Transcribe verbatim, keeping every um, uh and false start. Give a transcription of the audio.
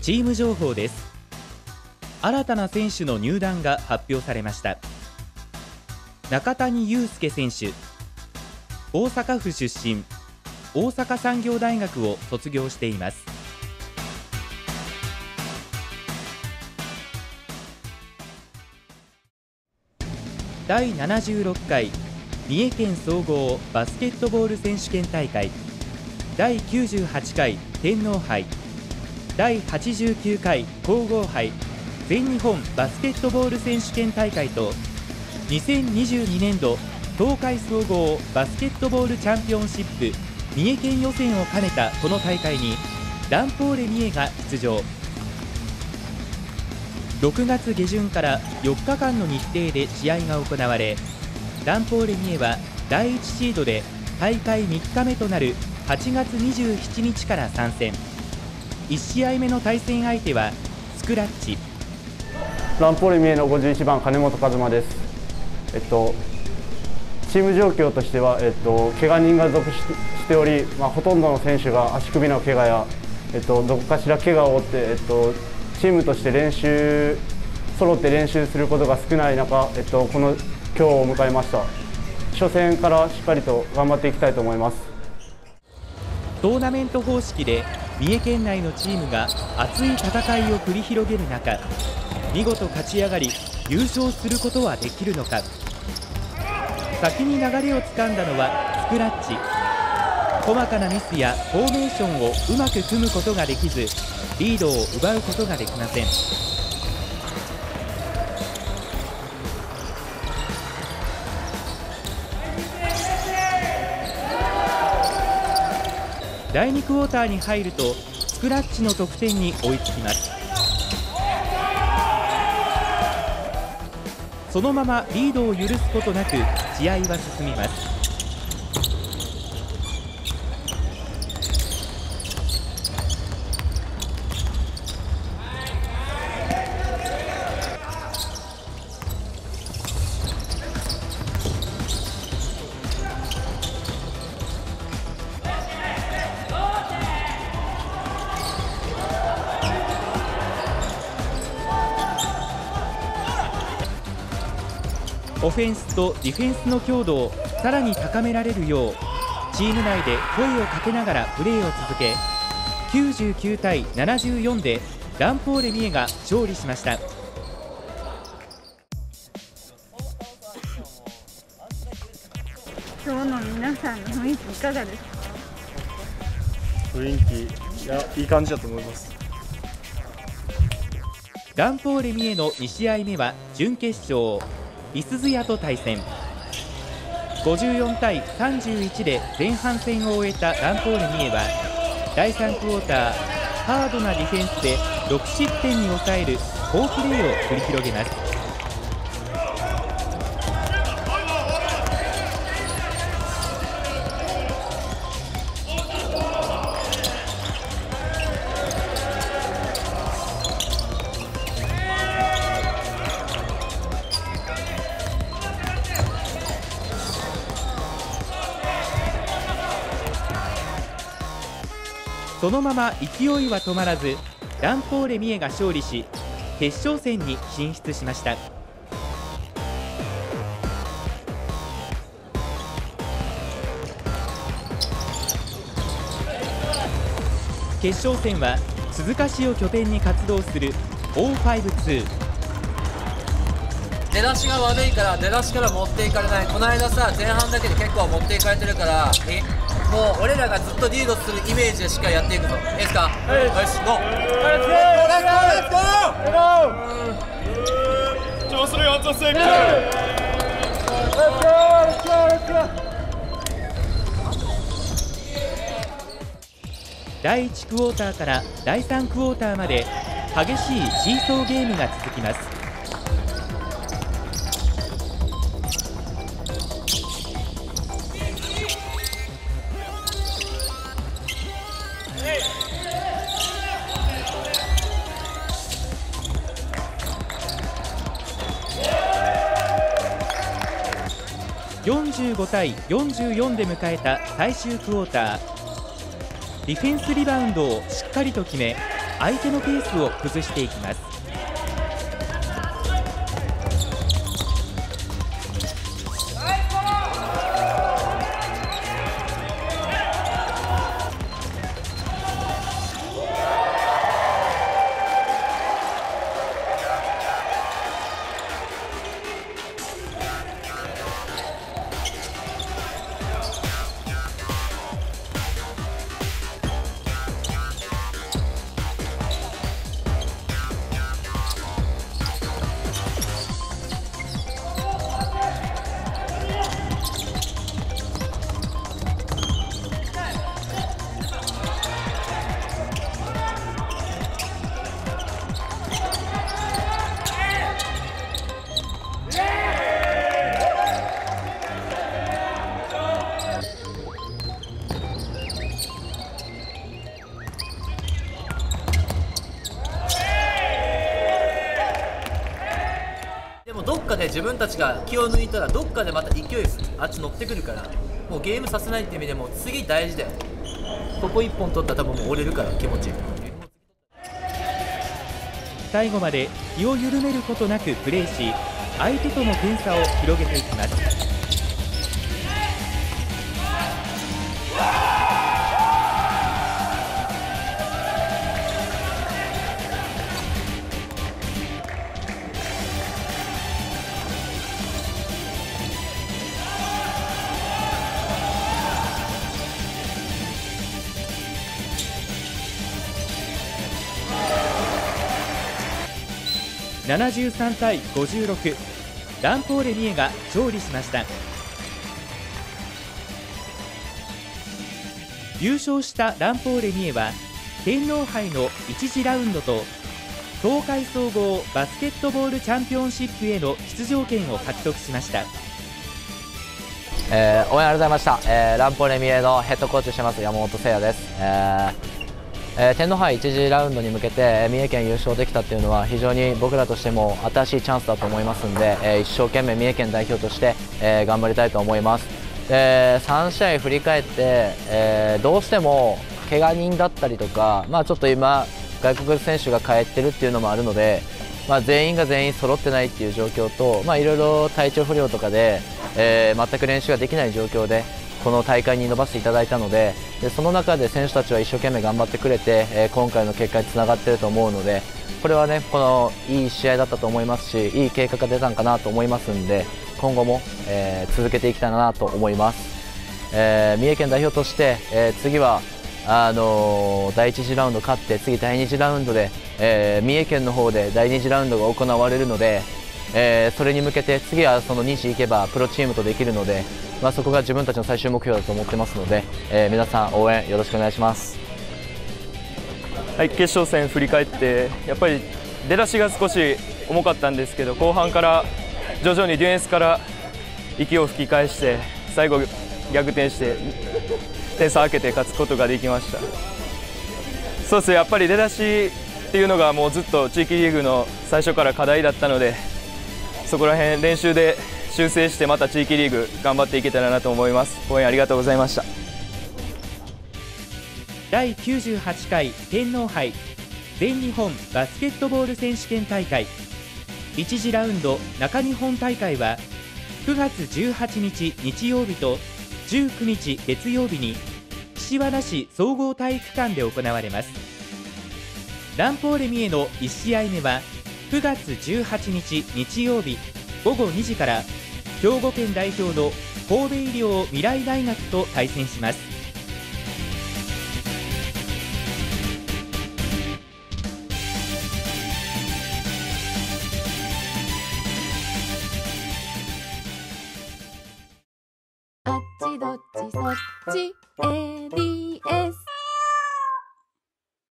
チーム情報です。新たな選手の入団が発表されました。中谷雄介選手、大阪府出身、大阪産業大学を卒業しています。だいななじゅうろっかい三重県総合バスケットボール選手権大会、だいきゅうじゅうはちかい天皇杯、だいはちじゅうきゅうかい皇后杯全日本バスケットボール選手権大会とにせんにじゅうにねんど東海総合バスケットボールチャンピオンシップ三重県予選を兼ねたこの大会にランポーレ三重が出場。ろくがつげじゅんからよっかかんの日程で試合が行われ、ランポーレ三重はだいいちシードで大会みっかめとなるはちがつにじゅうしちにちから参戦。いち試合目の対戦相手はスクラッチ。 ランポーレ三重のごじゅういちばん金本和真です。えっとチーム状況としては、えっと、怪我人が続しており、まあ、ほとんどの選手が足首の怪我や、えっと、どこかしら怪我を負って、えっと、チームとして練習、揃って練習することが少ない中、えっと、この今日を迎えました。初戦からしっかりと頑張っていきたいと思います。 トーナメント方式で三重県内のチームが熱い戦いを繰り広げる中、見事勝ち上がり優勝することはできるのか。先に流れをつかんだのはスクラッチ。細かなミスやフォーメーションをうまく組むことができず、リードを奪うことができません。だいにクォーターに入るとスクラッチの得点に追いつきます。そのままリードを許すことなく試合は進みます。オフェンスとディフェンスの強度をさらに高められるようチーム内で声をかけながらプレーを続け、きゅうじゅうきゅうたいななじゅうよんでランポーレ三重が勝利しました。 今日の皆さんの雰囲気いかがですか？ 雰囲気いやいい感じだと思います。 ランポーレ三重のに試合目は準決勝、いすゞやと対戦。ごじゅうよんたいさんじゅういちで前半戦を終えたランポーレ三重はだいさんクォーターハードなディフェンスでろくしってんに抑える好プレーを繰り広げます。そのまま勢いは止まらず、ランポーレ三重が勝利し決勝戦に進出しました。決勝戦は鈴鹿市を拠点に活動する オーファイブツー。 出だしが悪いから出だしから持っていかれない。この間さ前半だけで結構持っていかれてるから、もう俺らがずっとリードするイメージでしっかりやっていくぞ。いいですか？はい、よし、ゴー！レッツゴー！レッツゴー！レッツゴー！ 調子のよんとセクション。 だいいちクォーターからだいさんクォーターまで激しいシーソーゲームが続きます。よんじゅうごたいよんじゅうよんで迎えた最終クォーター。ディフェンスリバウンドをしっかりと決め、 相手のペースを崩していきます。 でもどっかで自分たちが気を抜いたらどっかでまた勢いあっち乗ってくるから、もうゲームさせないっていう意味でも次大事だよ。ここいっぽん取ったら多分もう折れるから気持ちいい。 最後まで気を緩めることなくプレーし、相手との点差を広げていきます。ななじゅうさんたいごじゅうろく、ランポーレミエが勝利しました。優勝したランポーレミエは天皇杯のいち次ラウンドと東海総合バスケットボールチャンピオンシップへの出場権を獲得しました。 えー、応援ありがとうございました、えー、ランポーレミエのヘッドコーチしてます山本誠也です。えーえー、天皇杯いち次ラウンドに向けて三重県優勝できたっていうのは非常に僕らとしても新しいチャンスだと思いますので、えー、一生懸命三重県代表として、えー、頑張りたいと思います。でさん試合振り返って、えー、どうしても怪我人だったりとか、まあ、ちょっと今外国選手が帰ってるっていうのもあるので、まあ、全員が全員揃ってないっていう状況と、まあ、いろいろ体調不良とかで、えー、全く練習ができない状況でこの大会に伸ばしていただいたので、でその中で選手たちは一生懸命頑張ってくれて、えー、今回の結果につながっていると思うので、これはねこのいい試合だったと思いますし、いい結果が出たんかなと思いますんで、今後も、えー、続けていきたいなと思います。えー、三重県代表として、えー、次はあのー、だいいち次ラウンド勝って次だいに次ラウンドで、えー、三重県の方でだいに次ラウンドが行われるので、えー、それに向けて次はそのに次行けばプロチームとできるので、まあ、そこが自分たちの最終目標だと思ってますので、えー、皆さん応援よろしくお願いします。 はい、決勝戦振り返ってやっぱり出だしが少し重かったんですけど、後半から徐々にディフェンスから息を吹き返して最後逆転して点差を開けて勝つことができました。そうですね、やっぱり出だしっていうのがもうずっと地域リーグの最初から課題だったので、そこら辺練習で修正してまた地域リーグ頑張っていけたらなと思います。応援ありがとうございました。 だいきゅうじゅうはちかい天皇杯全日本バスケットボール選手権大会いち次ラウンド中日本大会はくがつじゅうはちにち日曜日とじゅうくにち月曜日に岸和田市総合体育館で行われます。ランポーレミエのいち試合目はくがつじゅうはちにち日曜日ごごにじから兵庫県代表の神戸医療未来大学と対戦します。 あっちどっちそっち エーディーエス